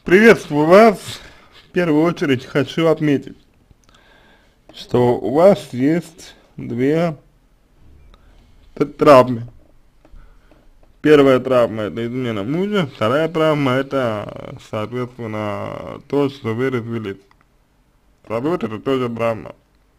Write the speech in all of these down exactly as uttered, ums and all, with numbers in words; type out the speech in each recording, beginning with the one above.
Приветствую вас. В первую очередь хочу отметить, что у вас есть две т- травмы. Первая травма — это измена мужа, вторая травма — это, соответственно, то, что вы развелись. Развод — это тоже травма.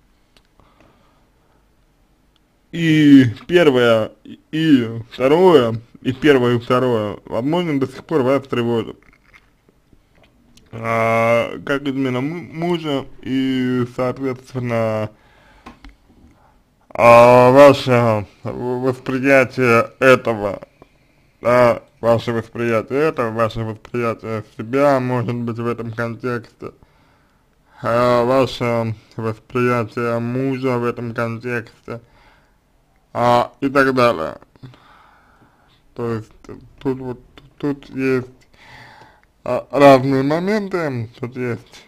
И первое, и второе, и первое, и второе, возможно, до сих пор вас тревожит. А, как измена му- мужа и, соответственно, а, ваше восприятие этого, да, ваше восприятие этого, ваше восприятие себя может быть в этом контексте, а ваше восприятие мужа в этом контексте, а, и так далее. То есть тут вот, тут есть а, разные моменты, тут есть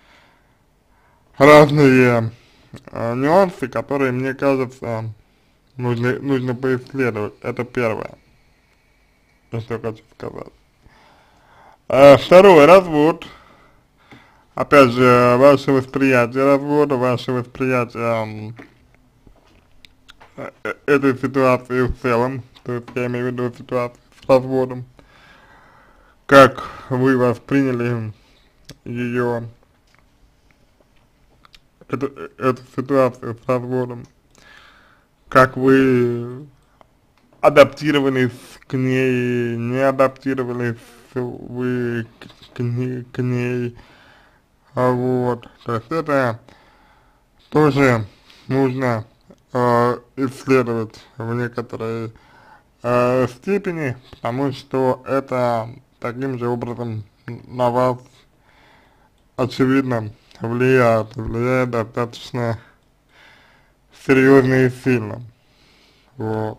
разные а, нюансы, которые, мне кажется, нужно, нужно поисследовать. Это первое, что хочу сказать. А, второе, развод. Опять же, ваше восприятие развода, ваше восприятие э, э, этой ситуации в целом, то есть я имею в виду ситуацию с разводом, как вы восприняли ее, эту, эту ситуацию с разводом, как вы адаптировались к ней, не адаптировались вы к, к ней, к ней, а вот, то есть это тоже нужно э, исследовать в некоторой э, степени, потому что это таким же образом на вас очевидно влияет, влияет достаточно серьезно и сильно. Вот.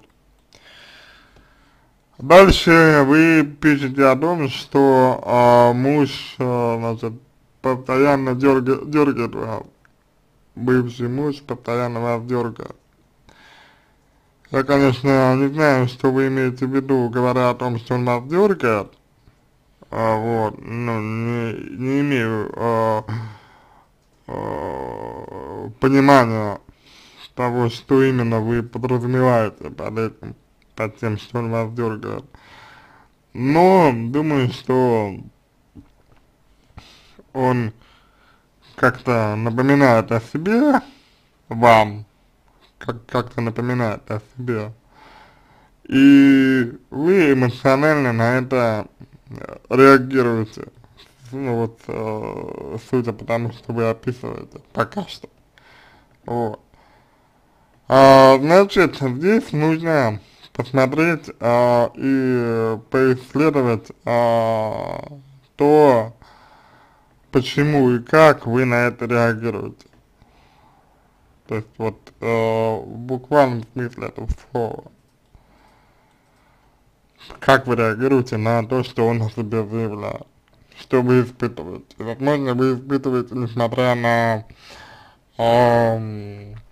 Дальше вы пишете о том, что э, муж, э, значит, постоянно дергает, дергает вас, бывший муж постоянно вас дергает. Я, конечно, не знаю, что вы имеете в виду, говоря о том, что он вас дергает, а, вот, ну, не, не имею а, а, понимания того, что именно вы подразумеваете под этим, под тем, что он вас дергает. Но думаю, что он как-то напоминает о себе вам, как- как-то напоминает о себе. И вы эмоционально на это э, реагируете, ну вот, э, судя по тому, что вы описываете, пока что. Вот. А, значит, здесь нужно посмотреть а, и поисследовать а, то, почему и как вы на это реагируете. То есть вот э, в буквальном смысле этого слова. Как вы реагируете на то, что он о себе заявляет? Что вы испытываете? Возможно, вы испытываете, несмотря на, эм,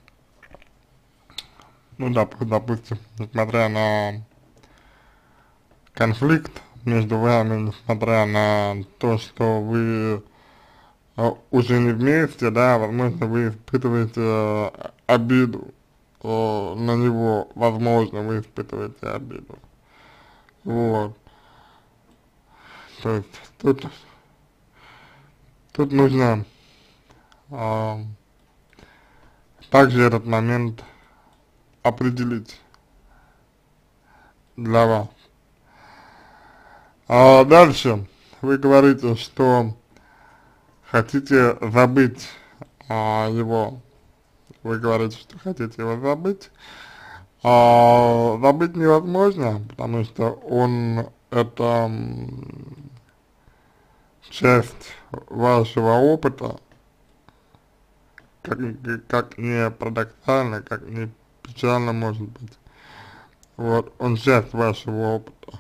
ну, доп, допустим, несмотря на конфликт между вами, несмотря на то, что вы э, уже не вместе, да, возможно, вы испытываете э, обиду э, на него, возможно, вы испытываете обиду. Вот. То есть тут, тут нужно э, также этот момент определить для вас. А дальше вы говорите, что хотите забыть а, его, вы говорите, что хотите его забыть, а забыть невозможно, потому что он это м, часть вашего опыта, как, как не парадоксально, как не печально может быть. Вот, он часть вашего опыта.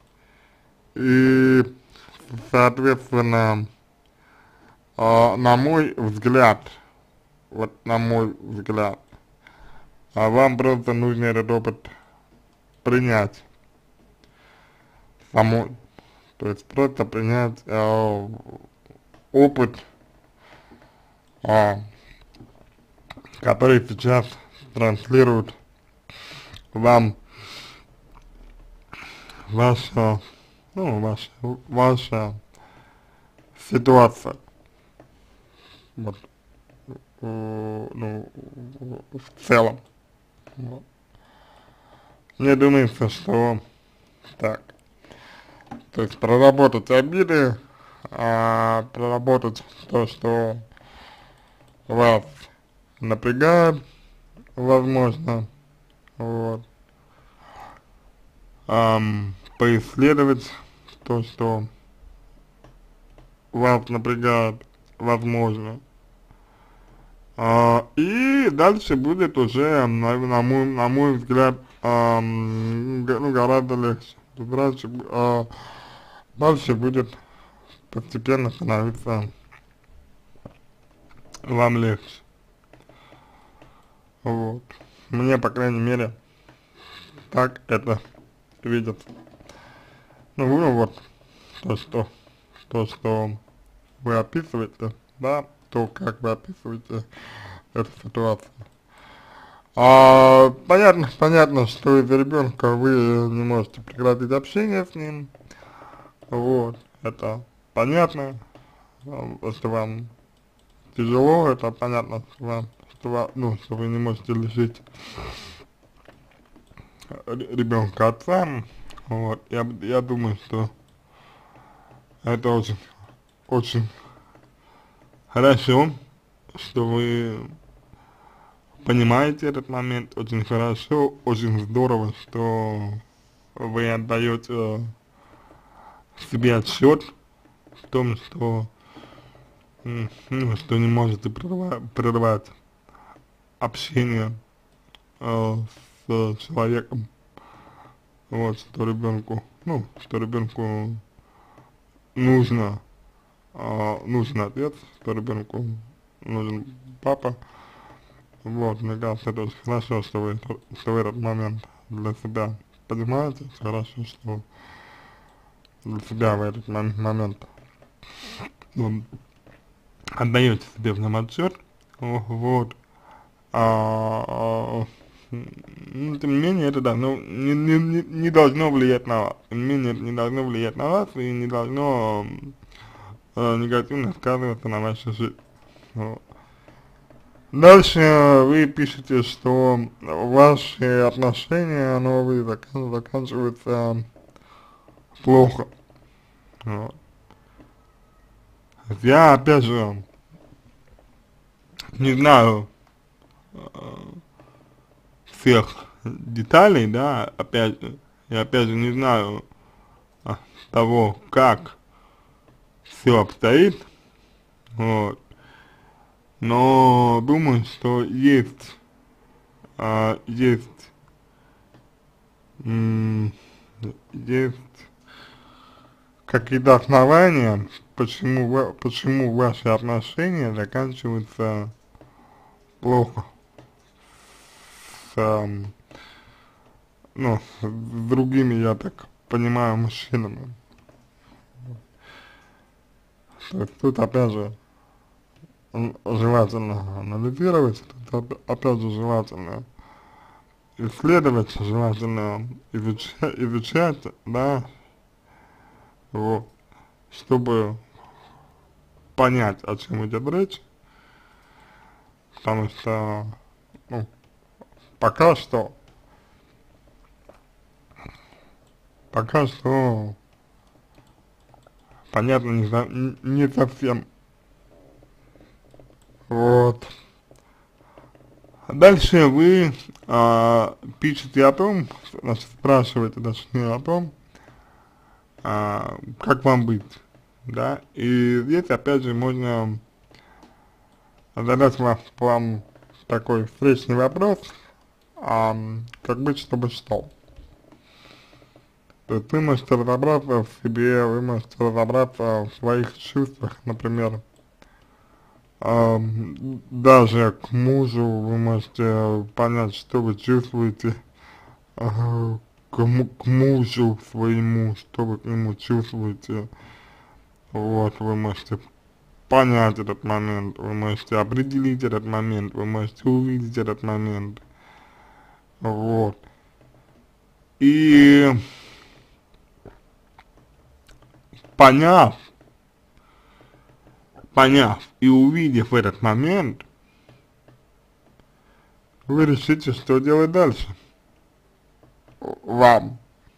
И, соответственно, э, на мой взгляд, вот на мой взгляд, а вам просто нужно этот опыт принять самой. То есть просто принять э, опыт, э, который сейчас транслирует вам ваша, ну, ваша, ваша ситуация. Вот, э, ну, в целом. Вот. Мне думается, что так. То есть проработать обиды, а, проработать то, что вас напрягает, возможно, вот, ам, поисследовать то, что вас напрягает, возможно, а, и дальше будет уже, на, на, мой, на мой взгляд, ам, г- ну, гораздо легче. Дальше, а, дальше будет постепенно становиться вам легче. Вот. Мне, по крайней мере, так это видится. Ну, ну вот, то, что, то, что вы описываете, да, то, как вы описываете эту ситуацию. А, понятно, понятно, что из-за ребенка вы не можете прекратить общение с ним, вот, это понятно, а, что вам тяжело, это понятно, что вам, что вам, ну, что вы не можете лишить ребенка отца, вот, я, я думаю, что это очень, очень хорошо, что вы понимаете этот момент, очень хорошо, очень здорово, что вы отдаете себе отсчет в том, что, м, ну, что не можете прерва прервать общение э, с человеком, вот, что ребенку, ну, что ребенку нужно, э, нужен отец, что ребенку нужен папа. Вот, мне кажется, это очень хорошо, что вы, что вы этот момент для себя понимаете, хорошо, что для себя в этот мом момент ну, отдаете себе в нем отчет, вот, а, а, ну, тем не менее, это должно, не, не, не не должно влиять на вас, тем не менее, это не должно влиять на вас и не должно э, негативно сказываться на вашей жизни. Вот. Дальше вы пишете, что ваши отношения новые закан заканчиваются плохо. Вот. Я опять же не знаю э, всех деталей, да, опять же, я опять же не знаю а, того, как все обстоит, вот, но думаю, что есть, а, есть, м, есть какие-то основания, почему, ва- почему ваши отношения заканчиваются плохо с, ам, ну, с другими, я так понимаю, мужчинами. То есть тут опять же м, желательно анализировать, тут оп- опять же желательно исследовать, желательно изучать, изучать, да, вот, чтобы понять, о чем идет речь, потому что, ну, пока что, пока что, понятно, не, за- не совсем, вот. Дальше вы а, пишете о том, значит, спрашиваете, точнее, о том, а, как вам быть, да, и здесь, опять же, можно задать вам, вам такой встречный вопрос, а, как быть, чтобы что. То есть вы можете разобраться в себе, вы можете разобраться в своих чувствах, например, а, даже к мужу вы можете понять, что вы чувствуете, ага, к, му к мужу своему, что вы к нему чувствуете. Вот, вы можете понять этот момент, вы можете определить этот момент, вы можете увидеть этот момент. Вот. И поняв, поняв и увидев этот момент, вы решите, что делать дальше вам.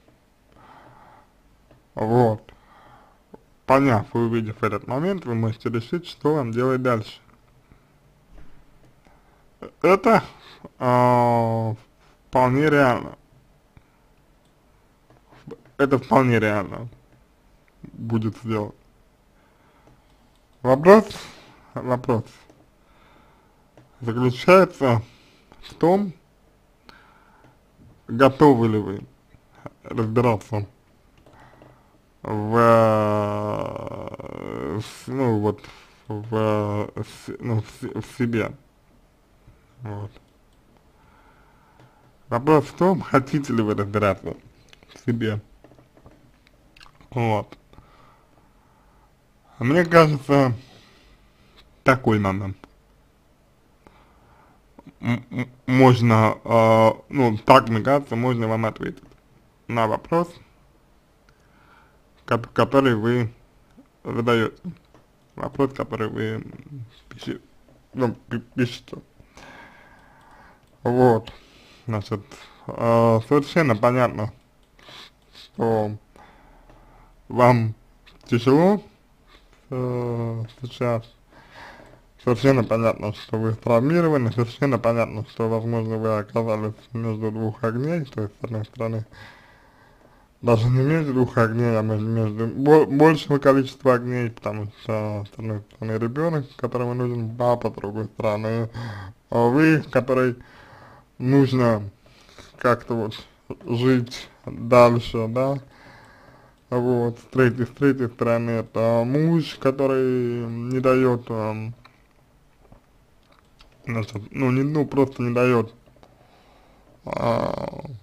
Вот. Поняв и увидев этот момент, вы можете решить, что вам делать дальше. Это э, вполне реально. Это вполне реально будет сделать. Вопрос, вопрос заключается в том, готовы ли вы разбираться в, в ну вот, в, ну, в, в себе. Вот. Вопрос в том, хотите ли вы разбираться в себе. Вот. Мне кажется, такой момент. М можно, э, ну, так, мне кажется, можно вам ответить на вопрос, ко который вы задаете. Вопрос, который вы пишете, ну, пишете. Вот. Значит, э, совершенно понятно, что вам тяжело э, сейчас. Совершенно понятно, что вы травмированы, совершенно понятно, что, возможно, вы оказались между двух огней, то есть, с одной стороны, даже не между двух огней, а между, между бо большего количества огней, потому что, с одной стороны, ребенок, которому нужен папа, с другой стороны, а вы, который нужно как-то вот жить дальше, да, вот, с третьей, с третьей стороны, это муж, который не дает, эм, значит, ну, не, ну, просто не дает а,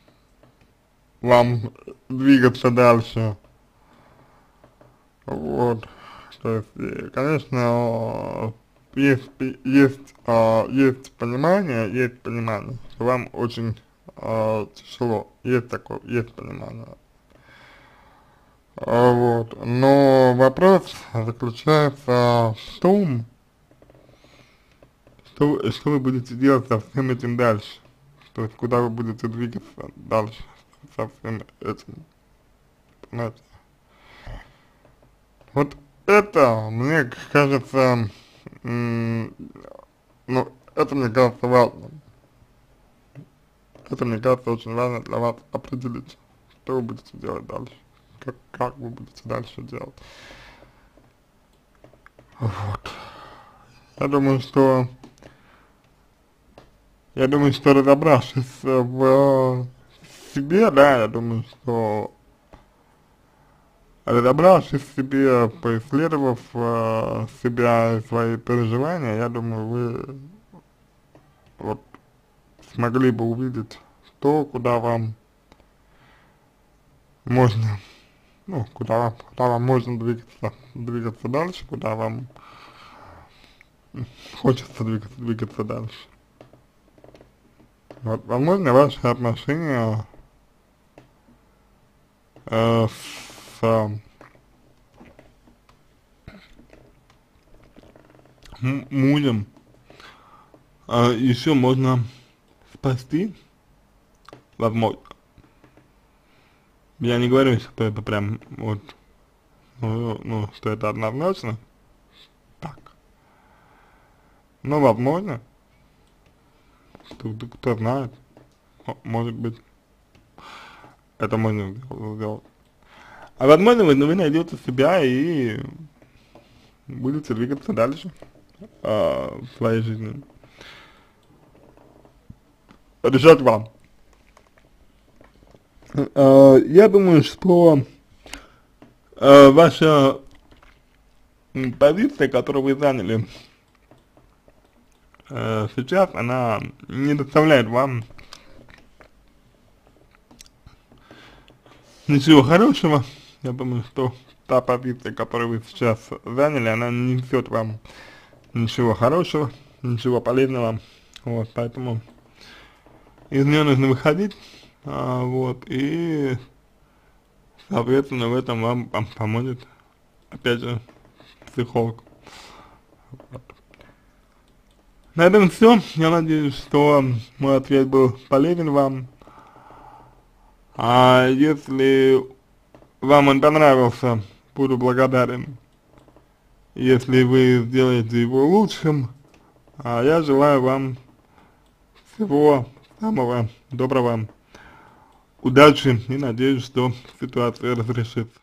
вам двигаться дальше, вот, то есть, и, конечно, есть, есть, а, есть понимание, есть понимание, что вам очень а, тяжело, есть такое, есть понимание, а, вот, но вопрос заключается в том, что, что вы будете делать со всем этим дальше, то есть куда вы будете двигаться дальше со всем этим, понимаете? Вот это, мне кажется, м, ну, это мне кажется важным. Это, мне кажется, очень важно для вас определить, что вы будете делать дальше, как, как вы будете дальше делать. Вот. Я думаю, что, я думаю, что разобравшись в себе, да, я думаю, что разобравшись в себе, поисследовав э, себя и свои переживания, я думаю, вы вот смогли бы увидеть то, куда вам можно, ну, куда вам, куда вам можно двигаться, двигаться дальше, куда вам хочется двигаться, двигаться дальше. Вот, возможно, ваши отношения э, с э, мужем э, еще можно спасти, возможно. Я не говорю, что это прям вот, ну, ну что это однозначно так. Но возможно, кто, кто знает, может быть, это можно сделать. А возможно, вы, вы найдете себя и будете двигаться дальше э, в своей жизни. Решать вам. Э, я думаю, что э, ваша позиция, которую вы заняли э, сейчас, она не доставляет вам ничего хорошего. Я думаю, что та позиция, которую вы сейчас заняли, она не несет вам ничего хорошего, ничего полезного. Вот, поэтому из нее нужно выходить, а, вот, и, соответственно, в этом вам пом поможет, опять же, психолог. Вот. На этом все. Я надеюсь, что мой ответ был полезен вам. А если вам он понравился, буду благодарен, если вы сделаете его лучшим. А я желаю вам всего самого доброго, удачи и надеюсь, что ситуация разрешится.